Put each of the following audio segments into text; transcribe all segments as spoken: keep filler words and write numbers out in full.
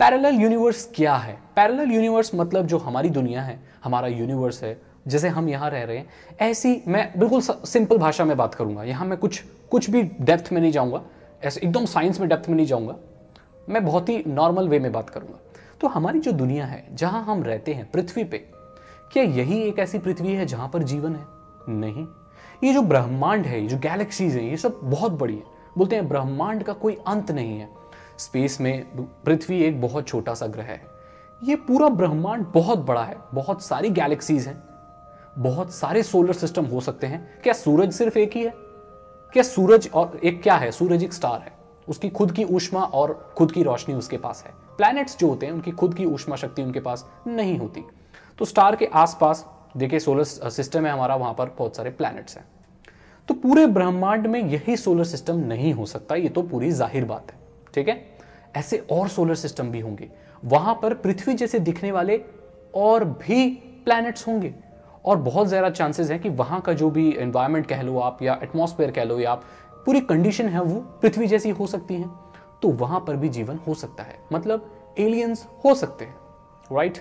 Parallel universe क्या है? Parallel universe मतलब जो हमारी दुनिया है, हमारा यूनिवर्स है, जैसे हम यहाँ रह रहे हैं, ऐसी मैं बिल्कुल सिंपल भाषा में बात करूंगा। यहाँ मैं कुछ कुछ भी डेप्थ में नहीं जाऊंगा, ऐसे एकदम साइंस में डेप्थ में नहीं जाऊंगा, मैं बहुत ही नॉर्मल वे में बात करूंगा। तो हमारी जो दुनिया है, जहां हम रहते हैं पृथ्वी पे, क्या यही एक ऐसी पृथ्वी है जहां पर जीवन है? नहीं। ये जो ब्रह्मांड है, ये जो गैलेक्सीज है, ये सब बहुत बड़ी है। बोलते हैं ब्रह्मांड का कोई अंत नहीं है। स्पेस में पृथ्वी एक बहुत छोटा सा ग्रह है। ये पूरा ब्रह्मांड बहुत बड़ा है, बहुत सारी गैलेक्सीज हैं, बहुत सारे सोलर सिस्टम हो सकते हैं। क्या सूरज सिर्फ एक ही है? क्या सूरज और एक क्या है? सूरज एक स्टार है, उसकी खुद की ऊष्मा और खुद की रोशनी उसके पास है। प्लैनेट्स जो होते हैं उनकी खुद की ऊष्मा शक्ति उनके पास नहीं होती। तो स्टार के आसपास देखिए सोलर सिस्टम है हमारा, वहां पर बहुत सारे प्लैनेट्स हैं। तो पूरे ब्रह्मांड में यही सोलर सिस्टम नहीं हो सकता, ये तो पूरी जाहिर बात है, ठीक है। ऐसे और सोलर सिस्टम भी होंगे, वहां पर पृथ्वी जैसे दिखने वाले और भी प्लैनेट्स होंगे, और बहुत ज़्यादा चांसेस हैं कि वहां का जो भी एनवायरनमेंट कह लो आप, या एटमॉस्फेयर कह लो, या पूरी कंडीशन है वो पृथ्वी जैसी हो सकती है। तो वहां पर भी जीवन हो सकता है, मतलब एलियंस हो सकते हैं, राइट।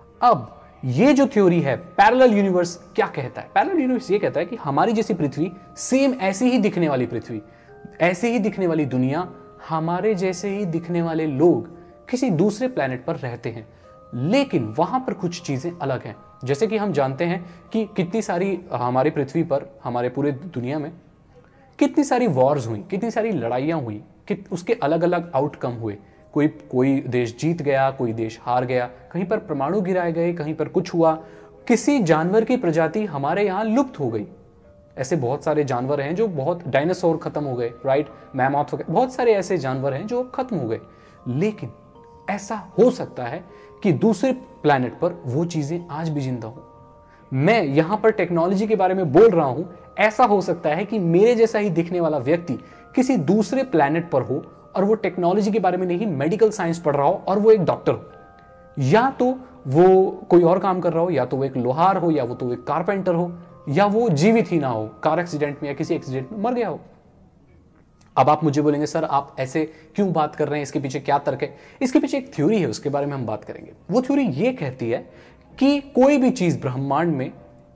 अब ये जो थ्योरी है पैरेलल यूनिवर्स क्या कहता है? पैरेलल यूनिवर्स ये कहता है कि हमारी जैसी पृथ्वी, सेम ऐसी ही दिखने वाली पृथ्वी, ऐसे ही दिखने वाली दुनिया, हमारे जैसे ही दिखने वाले लोग किसी दूसरे प्लेनेट पर रहते हैं, लेकिन वहां पर कुछ चीजें अलग हैं। जैसे कि हम जानते हैं कि कितनी सारी हमारी पृथ्वी पर, हमारे पूरे दुनिया में कितनी सारी वॉर्स हुई, कितनी सारी लड़ाइयां हुई, कि उसके अलग अलग आउटकम हुए। कोई कोई देश जीत गया, कोई देश हार गया, कहीं पर परमाणु गिराए गए, कहीं पर कुछ हुआ, किसी जानवर की प्रजाति हमारे यहाँ लुप्त हो गई। ऐसे बहुत सारे जानवर हैं जो बहुत, डायनासोर खत्म हो गए, राइट, मैमोथ वगैरह, बहुत सारे ऐसे जानवर हैं जो खत्म हो गए। लेकिन ऐसा हो सकता है कि दूसरे प्लैनेट पर वो चीजें आज भी जिंदा हो। मैं यहां पर टेक्नोलॉजी के बारे में बोल रहा हूं, ऐसा हो सकता है कि मेरे जैसा ही दिखने वाला व्यक्ति किसी दूसरे प्लैनेट पर हो, और वो टेक्नोलॉजी के बारे में नहीं, मेडिकल साइंस पढ़ रहा हो, और वो एक डॉक्टर हो, या तो वो कोई और काम कर रहा हो, या तो वो एक लोहार हो, या वो तो एक कारपेंटर हो, या वो जीवित ही ना हो, कार एक्सीडेंट में या किसी एक्सीडेंट में मर गया हो। अब आप मुझे बोलेंगे सर आप ऐसे क्यों बात कर रहे हैं, इसके पीछे क्या तर्क है? इसके पीछे एक थ्योरी है, उसके बारे में हम बात करेंगे। वो थ्योरी ये कहती है कि कोई भी चीज ब्रह्मांड में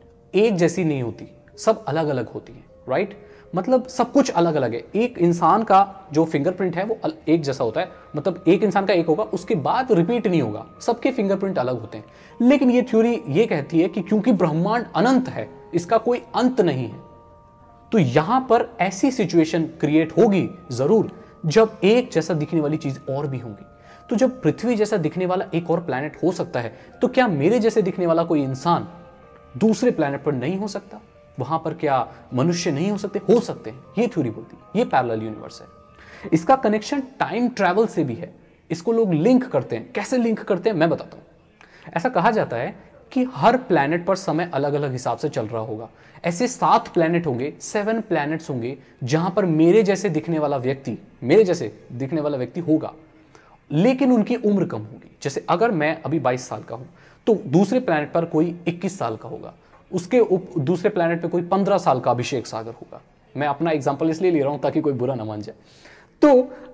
एक जैसी नहीं होती, सब अलग अलग होती है, राइट। मतलब सब कुछ अलग अलग है। एक इंसान का जो फिंगरप्रिंट है वो एक जैसा होता है, मतलब एक इंसान का एक होगा, उसके बाद रिपीट नहीं होगा, सबके फिंगरप्रिंट अलग होते हैं। लेकिन ये थ्योरी ये कहती है कि क्योंकि ब्रह्मांड अनंत है, इसका कोई अंत नहीं है, तो यहां पर ऐसी सिचुएशन क्रिएट होगी जरूर जब एक जैसा दिखने वाली चीज और भी होंगी। तो जब पृथ्वी जैसा दिखने वाला एक और प्लैनेट हो सकता है, तो क्या मेरे जैसे दिखने वाला कोई इंसान दूसरे प्लैनेट पर नहीं हो सकता? वहां पर क्या मनुष्य नहीं हो सकते? हो सकते हैं, ये थ्योरी बोलती है। ये पैरेलल यूनिवर्स है। इसका कनेक्शन टाइम ट्रैवल से भी है। इसको लोग लिंक करते हैं। कैसे लिंक करते हैं मैं बताता हूं। ऐसा कहा जाता है कि हर प्लैनेट पर समय अलग अलग हिसाब से चल रहा होगा। ऐसे सात प्लैनेट होंगे, सेवन प्लैनेट्स होंगे, जहां पर मेरे जैसे दिखने वाला व्यक्ति मेरे जैसे दिखने वाला व्यक्ति होगा, लेकिन उनकी उम्र कम होगी। जैसे अगर मैं अभी बाईस साल का हूं, तो दूसरे प्लैनेट पर कोई इक्कीस साल का होगा, उसके उप दूसरे प्लैनेट पे कोई पंद्रह साल का अभिषेक सागर होगा। मैं अपना एग्जांपल इसलिए ले रहा हूं ताकि कोई बुरा ना मान जाए। तो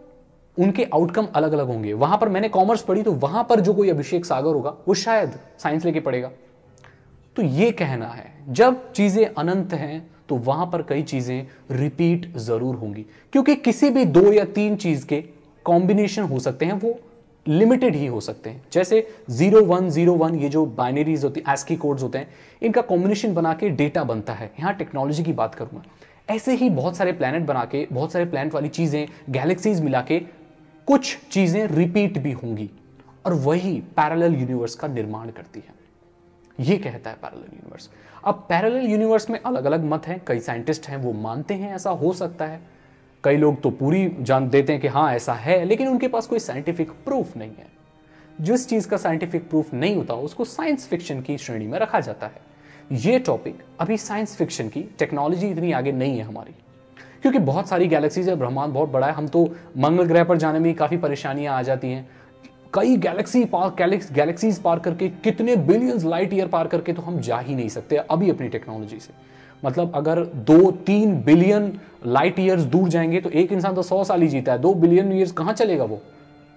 उनके आउटकम अलग अलग होंगे। वहां पर मैंने कॉमर्स पढ़ी, तो वहां पर जो कोई अभिषेक सागर होगा वो शायद साइंस लेके पढ़ेगा। तो ये कहना है जब चीजें अनंत हैं तो वहां पर कई चीजें रिपीट जरूर होंगी, क्योंकि किसी भी दो या तीन चीज के कॉम्बिनेशन हो सकते हैं, वो लिमिटेड ही हो सकते हैं। जैसे जीरो वन जीरो वन, ये जो बाइनरीज होती हैं, एस्की कोड्स होते हैं, इनका कॉम्बिनेशन बना के डेटा बनता है। यहां टेक्नोलॉजी की बात करूंगा। ऐसे ही बहुत सारे प्लैनेट बना के, बहुत सारे प्लैनेट वाली चीजें, गैलेक्सीज मिला के कुछ चीजें रिपीट भी होंगी, और वही पैरेलल यूनिवर्स का निर्माण करती है। ये कहता है पैरेलल यूनिवर्स। अब पैरेलल यूनिवर्स में अलग अलग मत हैं। कई साइंटिस्ट हैं वो मानते हैं ऐसा हो सकता है, कई लोग तो पूरी जान देते हैं कि हाँ ऐसा है, लेकिन उनके पास कोई साइंटिफिक प्रूफ नहीं है। जिस चीज का साइंटिफिक प्रूफ नहीं होता उसको साइंस फिक्शन की श्रेणी में रखा जाता है। ये टॉपिक अभी साइंस फिक्शन की, टेक्नोलॉजी इतनी आगे नहीं है हमारी, क्योंकि बहुत सारी गैलेक्सीज है, ब्रह्मांड बहुत बड़ा है। हम तो मंगल ग्रह पर जाने में काफी परेशानियां आ जाती हैं। कई गैलेक्सी पार गैलेक्सीज पार करके, कितने बिलियंस लाइट ईयर पार करके तो हम जा ही नहीं सकते अभी अपनी टेक्नोलॉजी से। मतलब अगर दो तीन बिलियन लाइट ईयर्स दूर जाएंगे तो एक इंसान तो सौ साल ही जीता है, दो बिलियन ईयर्स कहां चलेगा वो?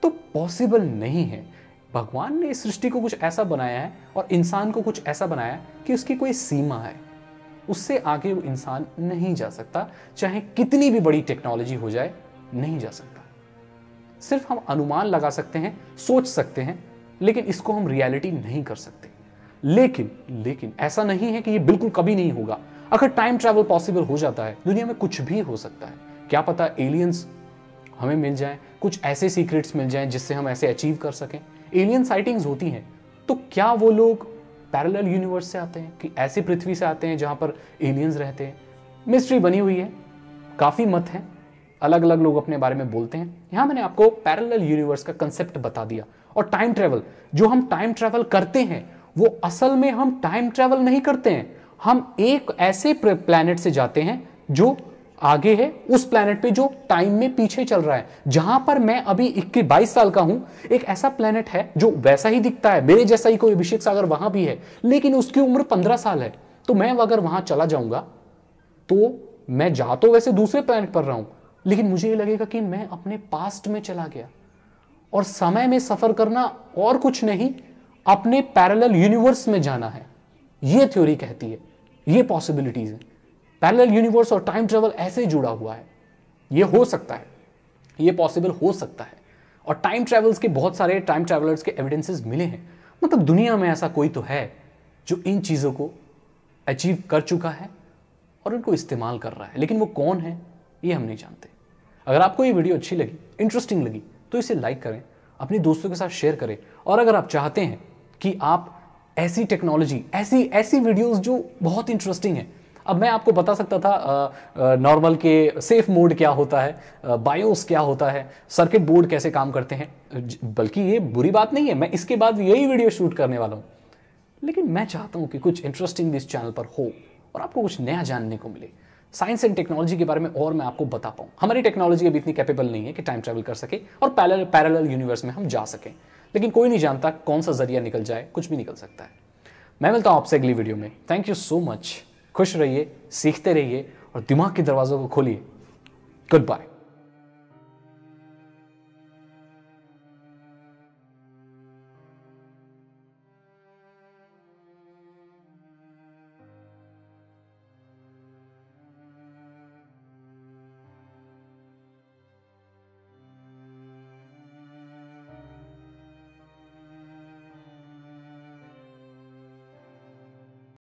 तो पॉसिबल नहीं है। भगवान ने इस सृष्टि को कुछ ऐसा बनाया है और इंसान को कुछ ऐसा बनाया है कि उसकी कोई सीमा है, उससे आगे वो इंसान नहीं जा सकता, चाहे कितनी भी बड़ी टेक्नोलॉजी हो जाए, नहीं जा सकता। सिर्फ हम अनुमान लगा सकते हैं, सोच सकते हैं, लेकिन इसको हम रियलिटी नहीं कर सकते। लेकिन लेकिन ऐसा नहीं है कि ये बिल्कुल कभी नहीं होगा। अगर टाइम ट्रैवल पॉसिबल हो जाता है, दुनिया में कुछ भी हो सकता है। क्या पता एलियंस हमें मिल जाएं, कुछ ऐसे सीक्रेट्स मिल जाएं जिससे हम ऐसे अचीव कर सकें। एलियन साइटिंग्स होती हैं, तो क्या वो लोग पैरेलल यूनिवर्स से आते हैं कि ऐसी पृथ्वी से आते हैं जहां पर एलियंस रहते हैं? मिस्ट्री बनी हुई है, काफी मत है, अलग अलग लोग अपने बारे में बोलते हैं। यहां मैंने आपको पैरेलल यूनिवर्स का कंसेप्ट बता दिया। और टाइम ट्रैवल, जो हम टाइम ट्रैवल करते हैं वो असल में हम टाइम ट्रैवल नहीं करते हैं, हम एक ऐसे प्लैनेट से जाते हैं जो आगे है, उस प्लैनेट पे जो टाइम में पीछे चल रहा है। जहां पर मैं अभी इक्कीस बाईस साल का हूं, एक ऐसा प्लैनेट है जो वैसा ही दिखता है, मेरे जैसा ही कोई अभिषेक सागर वहां भी है, लेकिन उसकी उम्र पंद्रह साल है। तो मैं अगर वहां चला जाऊंगा तो मैं जा तो वैसे दूसरे प्लैनेट पर रहा हूं, लेकिन मुझे ये लगेगा कि मैं अपने पास्ट में चला गया। और समय में सफर करना और कुछ नहीं, अपने पैरेलल यूनिवर्स में जाना है। यह थ्योरी कहती है, ये पॉसिबिलिटीज है। पैरेलल यूनिवर्स और टाइम ट्रैवल ऐसे जुड़ा हुआ है, ये हो सकता है, ये पॉसिबल हो सकता है। और टाइम ट्रैवल्स के बहुत सारे टाइम ट्रैवलर्स के एविडेंसेस मिले हैं। मतलब दुनिया में ऐसा कोई तो है जो इन चीज़ों को अचीव कर चुका है और उनको इस्तेमाल कर रहा है, लेकिन वो कौन है ये हम नहीं जानते। अगर आपको ये वीडियो अच्छी लगी, इंटरेस्टिंग लगी, तो इसे लाइक करें, अपने दोस्तों के साथ शेयर करें। और अगर आप चाहते हैं कि आप ऐसी टेक्नोलॉजी, ऐसी ऐसी वीडियोस जो बहुत इंटरेस्टिंग है, अब मैं आपको बता सकता था नॉर्मल के सेफ मोड क्या होता है, बायोस क्या होता है, सर्किट बोर्ड कैसे काम करते हैं, बल्कि ये बुरी बात नहीं है, मैं इसके बाद यही वीडियो शूट करने वाला हूँ। लेकिन मैं चाहता हूँ कि कुछ इंटरेस्टिंग इस चैनल पर हो और आपको कुछ नया जानने को मिले, साइंस एंड टेक्नोलॉजी के बारे में और मैं आपको बता पाऊँ। हमारी टेक्नोलॉजी अभी इतनी कैपेबल नहीं है कि टाइम ट्रैवल कर सके और पैरेलल पैरेलल यूनिवर्स में हम जा सकें, लेकिन कोई नहीं जानता कौन सा जरिया निकल जाए, कुछ भी निकल सकता है। मैं मिलता हूँ आपसे अगली वीडियो में। Thank you so much. खुश रहिए, सीखते रहिए और दिमाग के दरवाजों को खोलिए। Good bye.